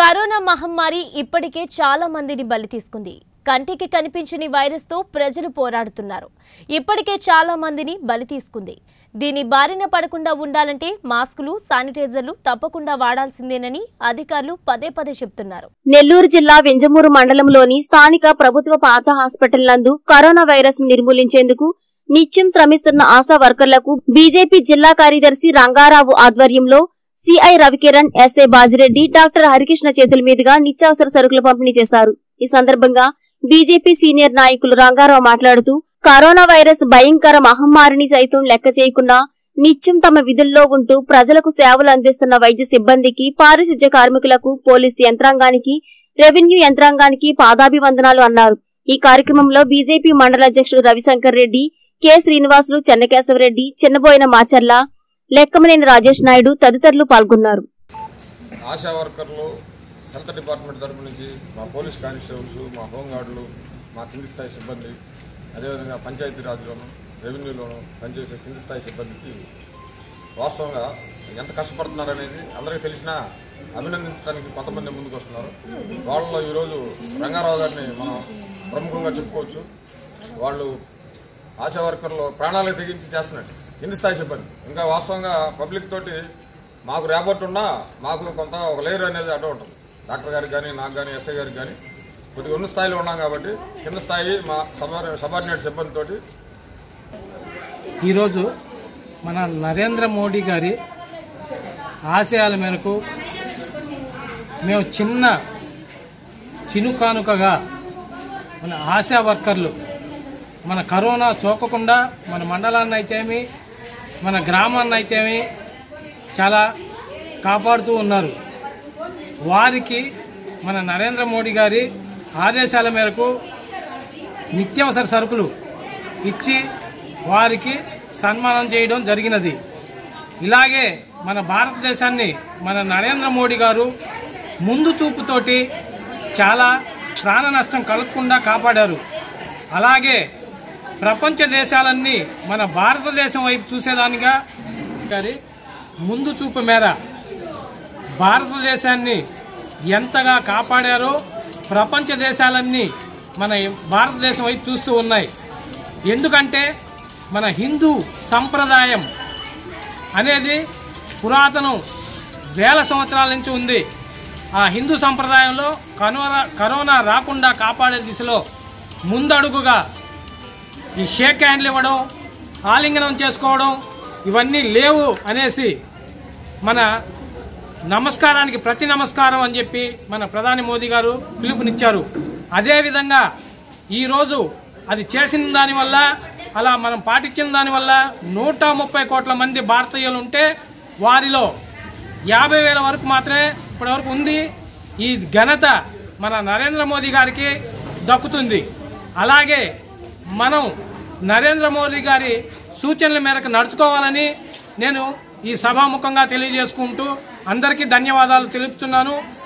Corona మహమ్మారి ఇప్పటికే చాలా మందిని బలి తీసుకుంది. కంటికి కనిపించని వైరస్ తో ప్రజలు పోరాడుతున్నారు. ఇప్పటికే చాలా మందిని బలి తీసుకుంది. దీని బారిన పడకుండా ఉండాలంటే మాస్కులు, శానిటైజర్లు తప్పకుండా వాడాల్సిందేనని అధికారులు పదే పదే చెప్తున్నారు. నెల్లూరు జిల్లా వింజమూరు మండలంలోని స్థానిక ప్రభుత్వ పాత హాస్పిటల్ నందు కరోనా వైరస్ ను నిర్మూలించేందుకు నిత్యం శ్రమిస్తున్న ఆశా వర్కర్లకు బీజేపీ జిల్లా కార్యదర్శి రంగారావు ఆధ్వర్యంలో CI Ravikiran, SI Bajireddy, doctor Harikrishna చేతుల మీదుగా నిత్యావసర సరుకులు పంపిణీ చేశారు. ఈ సందర్భంగా బీజేపీ సీనియర్ నాయకులు రంగారావు మాట్లాడుతూ కరోనా వైరస్ భయంకర మహమ్మారిని సైతం లెక్క చేయకుండా నిత్యం తమ విధుల్లో ఉంటూ ప్రజలకు సేవలు అందిస్తున్న వైద్య సిబ్బందికి, పారిశుధ్య కార్మికులకు, పోలీసు యంత్రాంగానికి, రెవెన్యూ యంత్రాంగానికి పాదాభివందనాలు అన్నారు. ఈ కార్యక్రమంలో బీజేపీ మండల అధ్యక్షుడు రవిశంకర్ రెడ్డి, కె శ్రీనివాసులు, చెన్నకేశవరెడ్డి, చిన్నబోయిన మాచర్ల, లెక్కమనేని రాజేష్ నాయుడు తదితరులు పాల్గొన్నారు. ఆశా వర్కర్లు, హెల్త్ డిపార్ట్మెంట్ తరపు నుంచి మా పోలీస్ కానిస్టేబుల్స్, మా హోంగార్డులు, మా కింది స్థాయి సిబ్బంది, అదేవిధంగా పంచాయతీరాజ్లోను, రెవెన్యూలోను పనిచేసే కింది స్థాయి సిబ్బందికి వాస్తవంగా ఎంత కష్టపడుతున్నారనేది అందరికీ తెలిసినా అభినందించడానికి కొంతమంది ముందుకు వస్తున్నారు. వాళ్ళలో ఈరోజు రంగారావు గారిని మనం ప్రముఖంగా చెప్పుకోవచ్చు. వాళ్ళు ఆశా వర్కర్లు ప్రాణాలకు తెగించి చేస్తున్నట్టు కింది స్థాయి సిబ్బంది. ఇంకా వాస్తవంగా పబ్లిక్ తోటి మాకు రేపటి ఉన్నా మాకు కొంత ఒక లేయర్ అనేది అడ్డు ఉంటుంది. డాక్టర్ గారికి కానీ, నాకు కానీ, ఎస్ఐ గారికి కానీ కొద్దిగా ఉన్న స్థాయిలో ఉన్నాం కాబట్టి కింద స్థాయి మా సబార్డినేట్ సిబ్బందితోటి ఈరోజు మన నరేంద్ర మోడీ గారి ఆశయాల మేరకు మేము చినుకానుకగా మన ఆశా వర్కర్లు మన కరోనా సోకకుండా మన మండలాన్ని అయితేమి, మన గ్రామాన్ని అయితేమి చాలా కాపాడుతూ ఉన్నారు. వారికి మన నరేంద్ర మోడీ గారి ఆదేశాల మేరకు నిత్యావసర సరుకులు ఇచ్చి వారికి సన్మానం చేయడం జరిగినది. ఇలాగే మన భారతదేశాన్ని మన నరేంద్ర మోడీ గారు ముందు చూపుతోటి చాలా ప్రాణ నష్టం కలగకుండా కాపాడారు. అలాగే ప్రపంచ దేశాలన్నీ మన భారతదేశం వైపు చూసేదానిగా ముందు చూపు మేర భారతదేశాన్ని ఎంతగా కాపాడారో ప్రపంచ దేశాలన్నీ మన భారతదేశం వైపు చూస్తూ ఉన్నాయి. ఎందుకంటే మన హిందూ సంప్రదాయం అనేది పురాతనం వేల సంవత్సరాల నుంచి ఉంది. ఆ హిందూ సంప్రదాయంలో కరోనా రాకుండా కాపాడే దిశలో ముందడుగుగా ఈ షేక్ హ్యాండ్లు ఇవ్వడం, ఆలింగనం చేసుకోవడం ఇవన్నీ లేవు అనేసి మన నమస్కారానికి ప్రతి నమస్కారం అని చెప్పి మన ప్రధాని మోదీ గారు పిలుపునిచ్చారు. అదేవిధంగా ఈరోజు అది చేసిన దానివల్ల, అలా మనం పాటించిన దానివల్ల 130 కోట్ల మంది భారతీయులు ఉంటే వారిలో 50,000 వరకు మాత్రమే ఇప్పటివరకు ఉంది. ఈ ఘనత మన నరేంద్ర మోదీ గారికి దక్కుతుంది. అలాగే మనం నరేంద్ర మోదీ గారి సూచనల మేరకు నడుచుకోవాలని నేను ఈ సభాముఖంగా తెలియజేసుకుంటూ అందరికీ ధన్యవాదాలు తెలుపుతున్నాను.